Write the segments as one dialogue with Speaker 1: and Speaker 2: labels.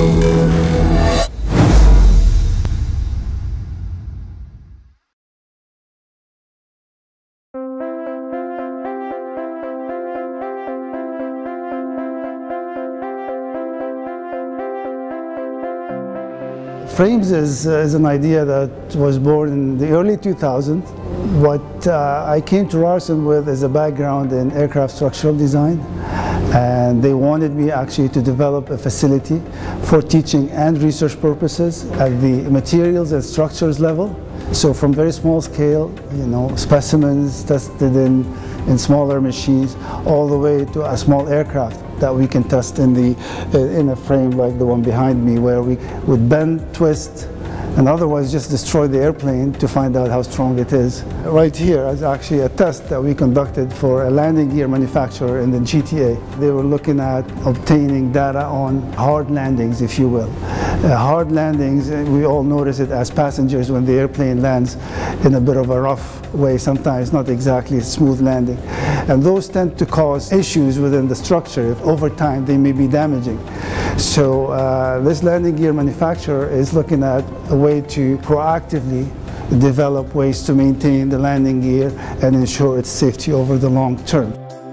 Speaker 1: Frames is an idea that was born in the early 2000s. What I came to Ryerson with is a background in aircraft structural design, and they wanted me actually to develop a facility for teaching and research purposes at the materials and structures level. So from very small scale, specimens tested in smaller machines, all the way to a small aircraft that we can test in a frame like the one behind me, where we would bend, twist, and otherwise just destroy the airplane to find out how strong it is. Right here is actually a test that we conducted for a landing gear manufacturer in the GTA. They were looking at obtaining data on hard landings, if you will. Hard landings, we all notice it as passengers when the airplane lands in a bit of a rough way, sometimes not exactly a smooth landing. And those tend to cause issues within the structure. If over time they may be damaging. So this landing gear manufacturer is looking at a way to proactively develop ways to maintain the landing gear and ensure its safety over the long term.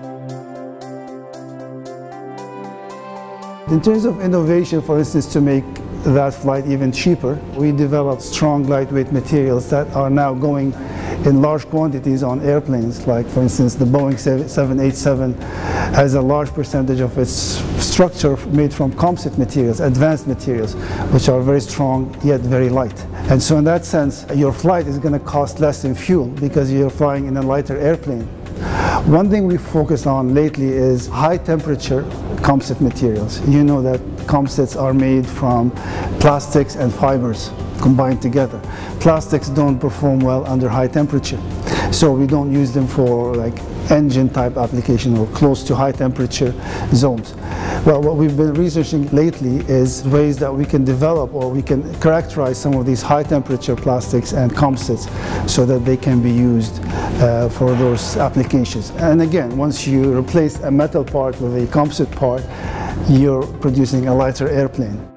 Speaker 1: In terms of innovation, for instance, to make that flight even cheaper, we developed strong lightweight materials that are now going in large quantities on airplanes. Like, for instance, the Boeing 787 has a large percentage of its structure made from composite materials, advanced materials, which are very strong yet very light. And so in that sense, your flight is going to cost less in fuel because you're flying in a lighter airplane. One thing we focused on lately is high temperature composite materials. You know that composites are made from plastics and fibers combined together. Plastics don't perform well under high temperature, so we don't use them for like engine type application or close to high temperature zones. Well, what we've been researching lately is ways that we can develop or we can characterize some of these high temperature plastics and composites so that they can be used for those applications. And again, once you replace a metal part with a composite part, you're producing a lighter airplane.